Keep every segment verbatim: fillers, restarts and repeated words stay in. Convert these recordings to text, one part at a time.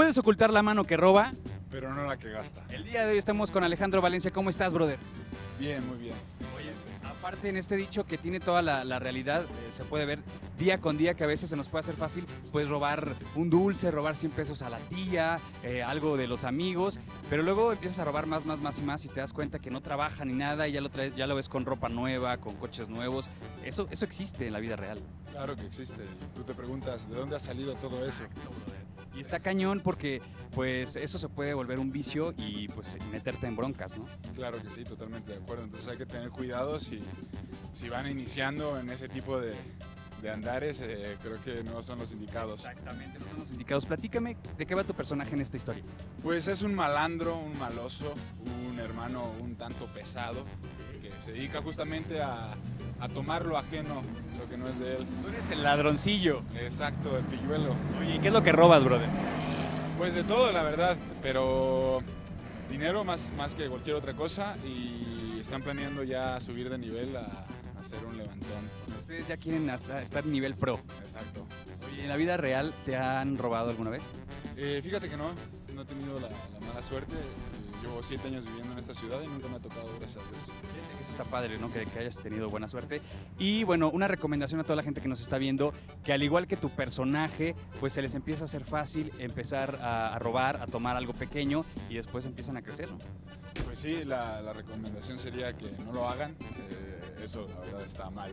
Puedes ocultar la mano que roba, pero no la que gasta. El día de hoy estamos con Alejandro Valencia. ¿Cómo estás, brother? Bien, muy bien. Oye, aparte en este dicho que tiene toda la, la realidad, eh, se puede ver día con día que a veces se nos puede hacer fácil, pues robar un dulce, robar cien pesos a la tía, eh, algo de los amigos, pero luego empiezas a robar más, más, más y más y te das cuenta que no trabaja ni nada y ya lo, traes, ya lo ves con ropa nueva, con coches nuevos. Eso, eso existe en la vida real. Claro que existe. Tú te preguntas, ¿de dónde ha salido todo eso? Exacto, brother. Y está cañón porque pues eso se puede volver un vicio y pues meterte en broncas, ¿no? Claro que sí, totalmente de acuerdo. Entonces hay que tener cuidado si, si van iniciando en ese tipo de, de andares, eh, creo que no son los indicados. Exactamente, no son los indicados. Platícame de qué va tu personaje en esta historia. Pues es un malandro, un maloso, un hermano un tanto pesado que se dedica justamente a, a tomar lo ajeno, lo que no es de él. Tú eres el ladroncillo. Exacto, el pilluelo. Oye, ¿y qué es lo que robas, brother? Pues de todo, la verdad, pero dinero más, más que cualquier otra cosa y están planeando ya subir de nivel a, a hacer un levantón. Ustedes ya quieren hasta estar nivel pro. Exacto. Oye, ¿en la vida real te han robado alguna vez? Eh, fíjate que no, no he tenido la, la mala suerte. Eh, llevo siete años viviendo en esta ciudad y nunca me ha tocado, gracias a Dios. Eso está padre, ¿no? Que, que hayas tenido buena suerte. Y bueno, una recomendación a toda la gente que nos está viendo, que al igual que tu personaje, pues se les empieza a hacer fácil empezar a, a robar, a tomar algo pequeño y después empiezan a crecer, ¿no? Pues sí, la, la recomendación sería que no lo hagan. Eh, eso, la verdad, está mal.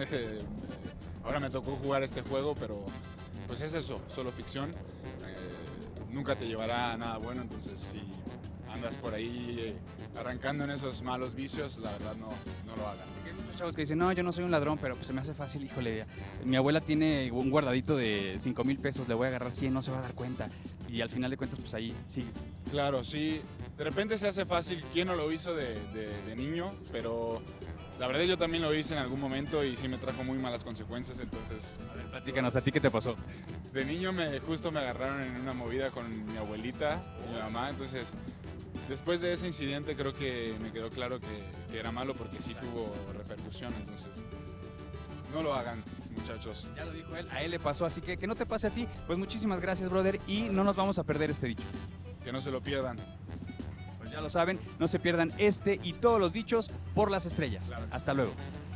Ahora me tocó jugar este juego, pero pues es eso, solo ficción. Eh, nunca te llevará a nada bueno, entonces si andas por ahí eh, arrancando en esos malos vicios, la verdad no, no lo hagan. Porque hay muchos chavos que dicen, no, yo no soy un ladrón, pero pues se me hace fácil, híjole, mi abuela tiene un guardadito de cinco mil pesos, le voy a agarrar cien, no se va a dar cuenta. Y al final de cuentas, pues ahí sigue. Claro, sí, de repente se hace fácil, ¿quién no lo hizo de, de, de niño? Pero la verdad yo también lo hice en algún momento y sí me trajo muy malas consecuencias, entonces... A ver, platícanos, ¿a ti qué te pasó? De niño me, justo me agarraron en una movida con mi abuelita y mi mamá, entonces después de ese incidente creo que me quedó claro que, que era malo porque sí tuvo repercusión, entonces no lo hagan, muchachos. Ya lo dijo él, a él le pasó, así que que no te pase a ti. Pues muchísimas gracias, brother, y no nos vamos a perder este dicho. Que no se lo pierdan. Pues ya lo saben, no se pierdan este y todos los dichos por las estrellas. Claro. Hasta luego.